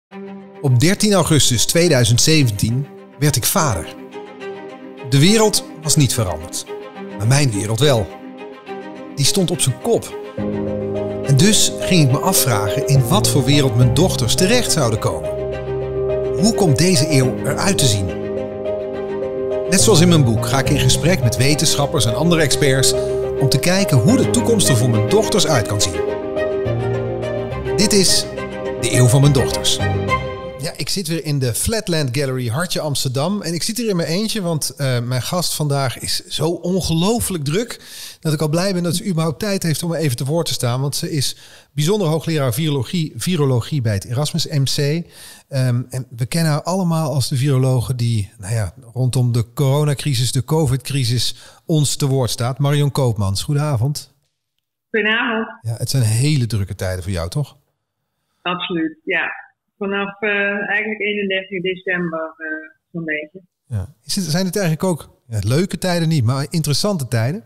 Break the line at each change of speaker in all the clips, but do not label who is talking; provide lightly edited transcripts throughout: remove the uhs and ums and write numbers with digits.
Op 13 augustus 2017 werd ik vader. De wereld was niet veranderd, maar mijn wereld wel. Die stond op zijn kop. En dus ging ik me afvragen in wat voor wereld mijn dochters terecht zouden komen. Hoe komt deze eeuw eruit te zien? Net zoals in mijn boek ga ik in gesprek met wetenschappers en andere experts om te kijken hoe de toekomst er voor mijn dochters uit kan zien. Dit is de eeuw van mijn dochters. Ja, ik zit weer in de Flatland Gallery Hartje Amsterdam. En ik zit hier in mijn eentje, want mijn gast vandaag is zo ongelooflijk druk dat ik al blij ben dat ze überhaupt tijd heeft om me even te woord te staan. Want ze is bijzonder hoogleraar virologie bij het Erasmus MC. En we kennen haar allemaal als de virologe die rondom de coronacrisis, de COVID-crisis, ons te woord staat. Marion Koopmans, goedenavond.
Goedenavond.
Ja, het zijn hele drukke tijden voor jou, toch?
Absoluut, ja. Vanaf eigenlijk 31 december zo'n beetje.
Ja. Zijn het eigenlijk ook leuke tijden niet, maar interessante tijden?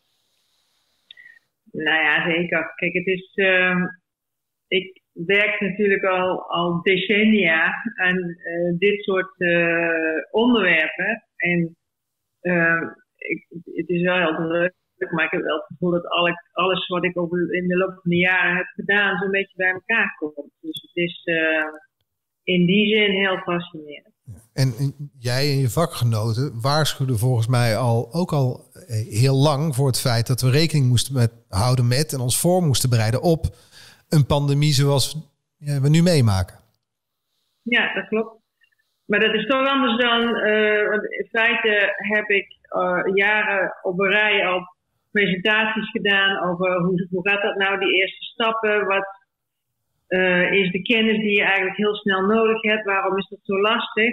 Nou ja, zeker. Kijk, het is... ik werk natuurlijk al decennia aan dit soort onderwerpen. En het is wel heel leuk, maar ik heb wel het gevoel dat alles wat ik in de loop van de jaren heb gedaan zo'n beetje bij elkaar komt. Dus het is in die zin heel fascinerend.
En jij en je vakgenoten waarschuwden volgens mij ook al heel lang voor het feit dat we rekening moesten houden met en ons voor moesten bereiden op een pandemie zoals we nu meemaken.
Ja, dat klopt. Maar dat is toch anders dan... in feite heb ik jaren op een rij al presentaties gedaan over hoe gaat dat nou, die eerste stappen, wat is de kennis die je eigenlijk heel snel nodig hebt, waarom is dat zo lastig?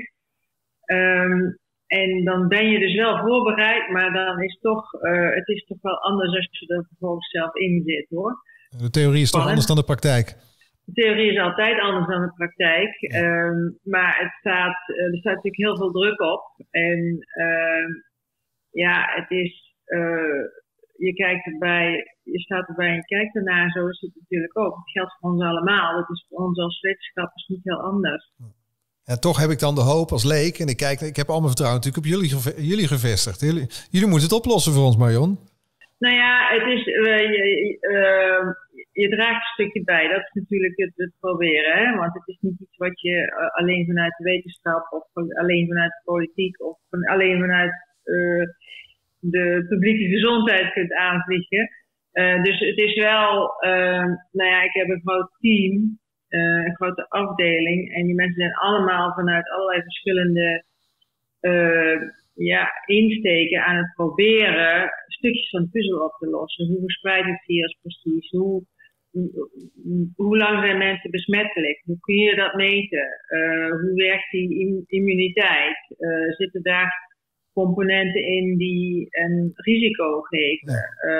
En dan ben je dus wel voorbereid, maar dan is het is toch wel anders als je er vervolgens zelf in zit, hoor.
De theorie is toch anders dan de praktijk?
De theorie is altijd anders dan de praktijk, maar er staat natuurlijk heel veel druk op. En het is... je staat erbij en je kijkt ernaar, zo is het natuurlijk ook. Het geldt voor ons allemaal. Dat is voor ons als wetenschappers niet heel anders.
En toch heb ik dan de hoop als leek, en ik heb al mijn vertrouwen natuurlijk op jullie gevestigd. Jullie moeten het oplossen voor ons, Marion.
Nou ja, het is, je draagt een stukje bij. Dat is natuurlijk het proberen. Hè? Want het is niet iets wat je alleen vanuit de wetenschap of alleen vanuit de politiek of alleen vanuit de publieke gezondheid kunt aanvliegen. Dus het is wel, ik heb een groot team, een grote afdeling. En die mensen zijn allemaal vanuit allerlei verschillende insteken aan het proberen stukjes van de puzzel op te lossen. Hoe verspreidt het virus precies? Hoe lang zijn mensen besmettelijk? Hoe kun je dat meten? Hoe werkt die immuniteit? Zitten daar componenten in die een risico geven?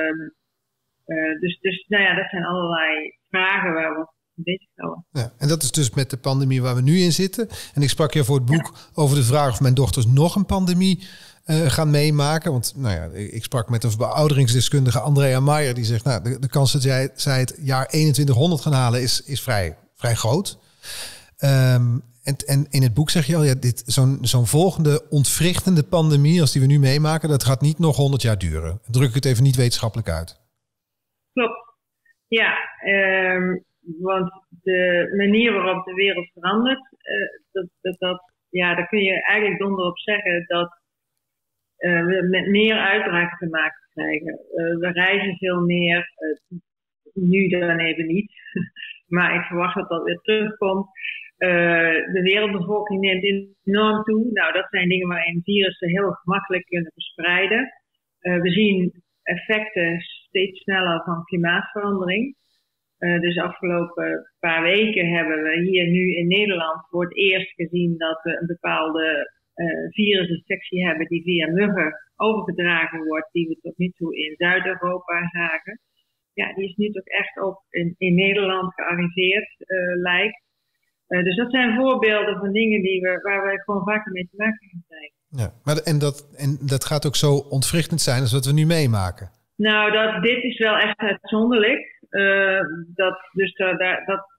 Ja. Dat zijn allerlei vragen waar we bezig houden.
Ja, en dat is dus met de pandemie waar we nu in zitten. En ik sprak je voor het boek over de vraag of mijn dochters nog een pandemie gaan meemaken. Want ik sprak met een verouderingsdeskundige, Andrea Meijer, die zegt, de kans dat zij het jaar 2100 gaan halen is vrij groot. En in het boek zeg je al, zo'n volgende ontwrichtende pandemie als die we nu meemaken, dat gaat niet nog 100 jaar duren. Druk ik het even niet wetenschappelijk uit.
Klopt. Ja, want de manier waarop de wereld verandert, daar kun je eigenlijk donder op zeggen dat we met meer uitbraken te maken krijgen. We reizen veel meer, nu dan even niet, maar ik verwacht dat dat weer terugkomt. De wereldbevolking neemt enorm toe. Nou, dat zijn dingen waarin virussen heel gemakkelijk kunnen verspreiden. We zien effecten steeds sneller van klimaatverandering. Dus de afgelopen paar weken hebben we hier nu in Nederland voor het eerst gezien dat we een bepaalde virusinfectie hebben die via muggen overgedragen wordt, die we tot nu toe in Zuid-Europa zagen. Ja, die is nu toch echt ook in Nederland gearriveerd, lijkt. Dus dat zijn voorbeelden van dingen waar we gewoon vaker mee te maken gaan krijgen.
Ja, maar dat gaat ook zo ontwrichtend zijn als wat we nu meemaken.
Nou, dit is wel echt uitzonderlijk. Dat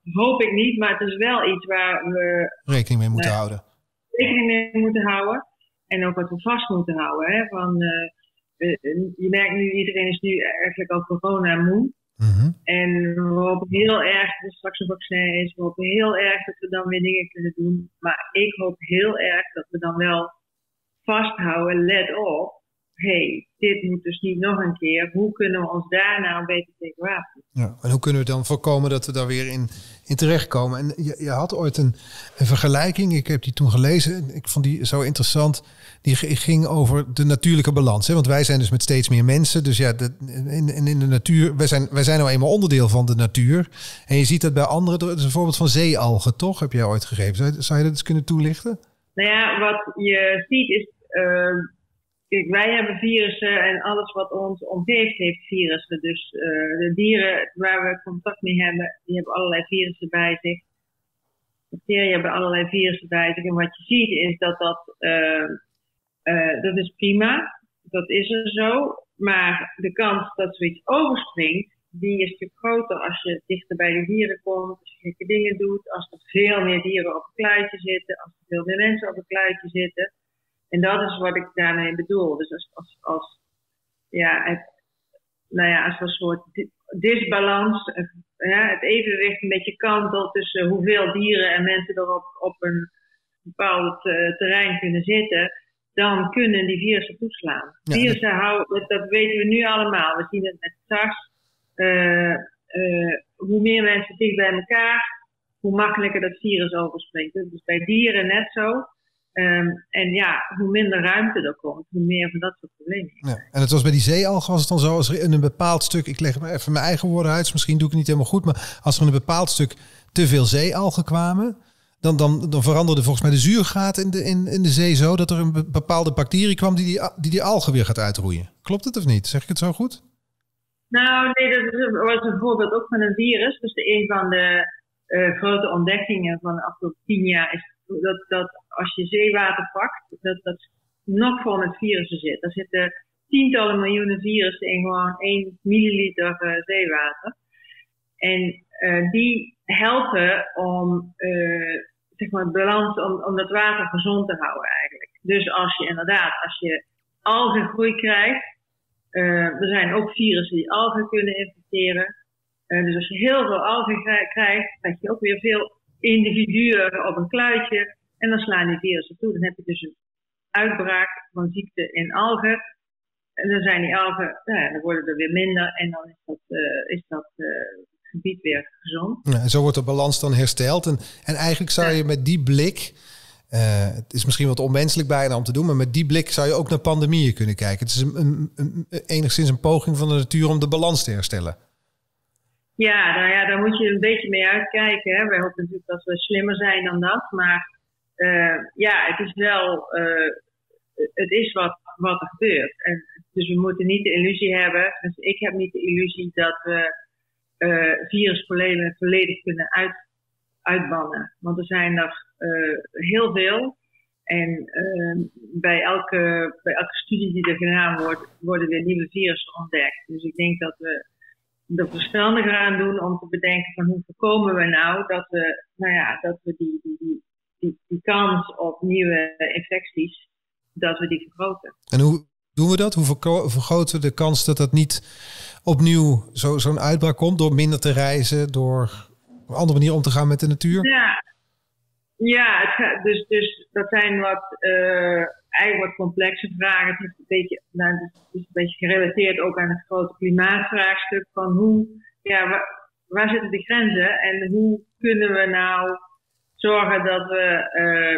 hoop ik niet, maar het is wel iets waar we
rekening mee moeten houden.
Rekening mee moeten houden. En ook wat we vast moeten houden. Hè? Je merkt nu, iedereen is nu eigenlijk al corona moe.
Mm-hmm.
En we hopen heel erg dat er straks een vaccin is. We hopen heel erg dat we dan weer dingen kunnen doen. Maar ik hoop heel erg dat we dan wel vasthouden, let op. Dit moet dus niet nog een keer. Hoe kunnen we ons daar nou beter tegen wapenen?
Ja, en hoe kunnen we dan voorkomen dat we daar weer in terechtkomen? En je had ooit een vergelijking. Ik heb die toen gelezen. Ik vond die zo interessant. Die ging over de natuurlijke balans. Hè? Want wij zijn dus met steeds meer mensen. Dus ja, in de natuur. Wij zijn nou eenmaal onderdeel van de natuur. En je ziet dat bij anderen. Dat is een voorbeeld van zeealgen, toch? Heb jij ooit gegeven. Zou je dat eens kunnen toelichten?
Nou ja, wat je ziet is... Kijk, wij hebben virussen en alles wat ons omgeeft heeft virussen. Dus de dieren waar we contact mee hebben, die hebben allerlei virussen bij zich. Bacteriën hebben allerlei virussen bij zich. En wat je ziet is dat is prima. Dat is er zo. Maar de kans dat zoiets overspringt, die is natuurlijk groter als je dichter bij de dieren komt. Als je gekke dingen doet. Als er veel meer dieren op een kluitje zitten. Als er veel meer mensen op een kluitje zitten. En dat is wat ik daarmee bedoel. Dus als een soort disbalans, het evenwicht een beetje kantelt tussen hoeveel dieren en mensen er op een bepaald terrein kunnen zitten, dan kunnen die virussen toeslaan. Ja, virussen houden, dat weten we nu allemaal. We zien het met SARS. Hoe meer mensen dicht bij elkaar, hoe makkelijker dat virus overspringt. Dus bij dieren net zo. Hoe minder ruimte er komt, hoe meer van dat soort problemen.
Ja, en het was bij die zeealgen, was het dan zo, als er in een bepaald stuk, ik leg maar even mijn eigen woorden uit, misschien doe ik het niet helemaal goed, maar als er in een bepaald stuk te veel zeealgen kwamen, dan veranderde volgens mij de zuurgraad in de zee zo, dat er een bepaalde bacterie kwam die algen weer gaat uitroeien. Klopt het of niet? Zeg ik het zo goed?
Nou, nee, dat was een voorbeeld ook van een virus. Dus een van de grote ontdekkingen van de afgelopen 10 jaar is dat als je zeewater pakt, dat nog vol met virussen zit. Er zitten tientallen miljoenen virussen in gewoon 1 milliliter zeewater. En die helpen om balans, om dat water gezond te houden eigenlijk. Dus als je algengroei krijgt, er zijn ook virussen die algen kunnen infecteren. Dus als je heel veel algen krijgt, krijg je ook weer veel individuen op een kluitje en dan slaan die virussen toe. Dan heb je dus een uitbraak van ziekte in algen. En dan zijn die algen, dan worden er weer minder en dan is dat gebied weer gezond.
Ja, en zo wordt de balans dan hersteld. En eigenlijk zou je met die blik, het is misschien wat onmenselijk bijna om te doen, maar met die blik zou je ook naar pandemieën kunnen kijken. Het is enigszins een poging van de natuur om de balans te herstellen.
Ja, nou ja, daar moet je een beetje mee uitkijken. Hè. Wij hopen natuurlijk dat we slimmer zijn dan dat. Maar het is wel, het is wat er gebeurt. En, dus we moeten niet de illusie hebben, dus ik heb niet de illusie dat we virusproblemen volledig kunnen uitbannen. Want er zijn er heel veel. En bij elke studie die er gedaan wordt, worden weer nieuwe virussen ontdekt. Dus ik denk dat we er verstandiger aan doen om te bedenken van hoe voorkomen we nou dat we die kans op nieuwe infecties, dat we die vergroten.
En hoe doen we dat? Hoe vergroten we de kans dat niet opnieuw zo'n uitbraak komt door minder te reizen, door op een andere manier om te gaan met de natuur?
Dus dat zijn eigenlijk wat complexe vragen. Het is een beetje gerelateerd ook aan het grote klimaatvraagstuk van waar zitten de grenzen en hoe kunnen we nou zorgen dat we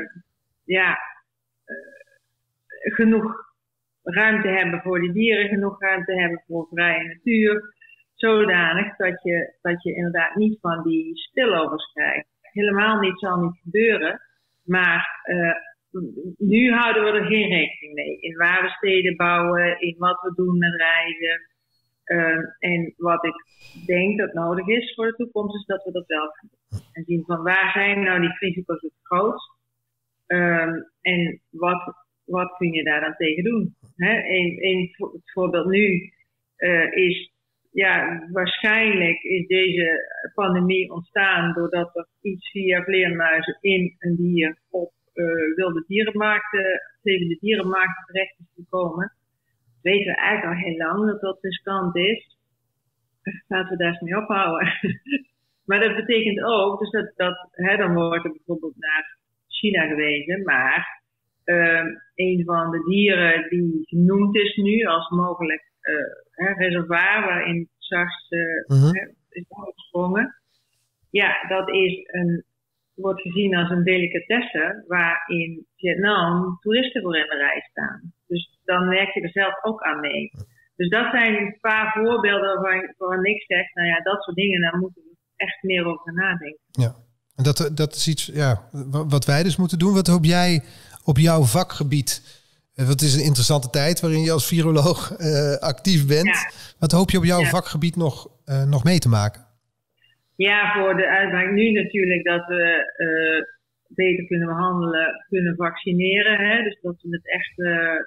genoeg ruimte hebben voor die dieren, genoeg ruimte hebben voor vrije natuur, zodanig dat je inderdaad niet van die spillovers krijgt. Helemaal niet, zal niet gebeuren, maar nu houden we er geen rekening mee. In waar we steden bouwen, in wat we doen met reizen. En wat ik denk dat nodig is voor de toekomst, is dat we dat wel gaan doen. En zien van waar zijn nou die risico's het grootst? En wat kun je daar dan tegen doen? Het voorbeeld nu is waarschijnlijk is deze pandemie ontstaan doordat er iets via vleermuizen in een dier op wilde dierenmarkten, levende dierenmarkten terecht is gekomen. Dat weten we eigenlijk al heel lang dat dat riskant is. Laten we daar eens mee ophouden. Maar dat betekent ook, dus dan wordt er bijvoorbeeld naar China gewezen, maar een van de dieren die genoemd is nu als mogelijk reservoir waarin SARS is opgesprongen. Ja, dat wordt gezien als een delicatesse waar in Vietnam toeristen voor in de rij staan. Dus dan werk je er zelf ook aan mee. Dus dat zijn een paar voorbeelden waarvan ik zeg, nou ja, dat soort dingen, daar moeten we echt meer over nadenken.
Ja, en dat is iets wat wij dus moeten doen. Wat hoop jij op jouw vakgebied? Want het is een interessante tijd waarin je als viroloog actief bent. Ja. Wat hoop je op jouw vakgebied nog mee te maken? Ja, voor de uitbraak nu natuurlijk dat we beter kunnen behandelen, kunnen vaccineren. Hè? Dus dat we het echt,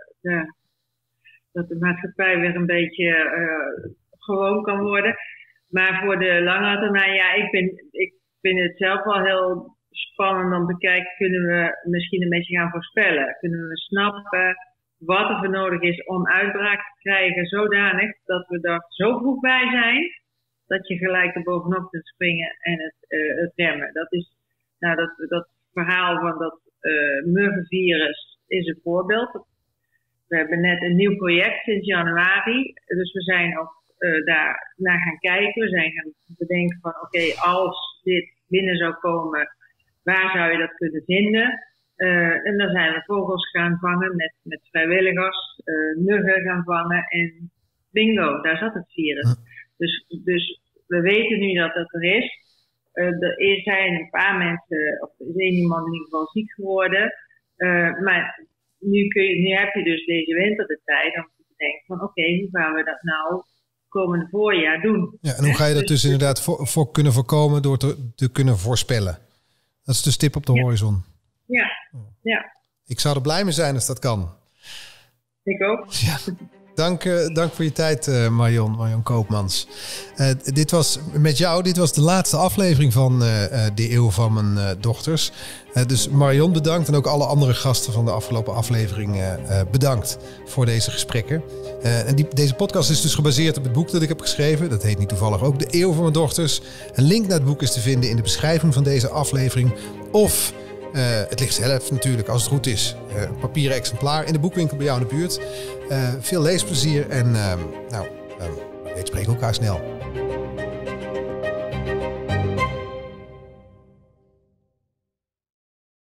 dat de maatschappij weer een beetje gewoon kan worden. Maar voor de lange termijn, ik vind het zelf wel heel spannend om te kijken, kunnen we misschien een beetje gaan voorspellen? Kunnen we snappen wat er voor nodig is om uitbraak te krijgen, zodanig dat we er zo vroeg bij zijn, dat je gelijk er bovenop kunt springen en het remmen. Dat is, dat verhaal van dat muggenvirus is een voorbeeld. We hebben net een nieuw project sinds januari, dus we zijn ook daar naar gaan kijken. We zijn gaan bedenken van oké, als dit binnen zou komen, waar zou je dat kunnen vinden? En dan zijn we vogels gaan vangen met vrijwilligers, muggen gaan vangen en bingo, daar zat het virus. Dus we weten nu dat het er is. Er zijn een paar mensen, of er is één iemand in ieder geval ziek geworden. Maar nu heb je dus deze winter de tijd om te denken van oké, hoe gaan we dat nou komende voorjaar doen? Ja, en hoe ga je dat dus inderdaad voor kunnen voorkomen door te kunnen voorspellen? Dat is de stip op de horizon. Ja. Ik zou er blij mee zijn als dat kan. Ik ook. Ja. Dank voor je tijd, Marion Koopmans. Dit was de laatste aflevering van De Eeuw van Mijn Dochters. Dus Marion bedankt en ook alle andere gasten van de afgelopen aflevering bedankt voor deze gesprekken. Deze podcast is dus gebaseerd op het boek dat ik heb geschreven. Dat heet niet toevallig ook De Eeuw van Mijn Dochters. Een link naar het boek is te vinden in de beschrijving van deze aflevering. Of het ligt zelf natuurlijk, als het goed is, een papieren exemplaar in de boekwinkel bij jou in de buurt. Veel leesplezier en we spreken elkaar snel.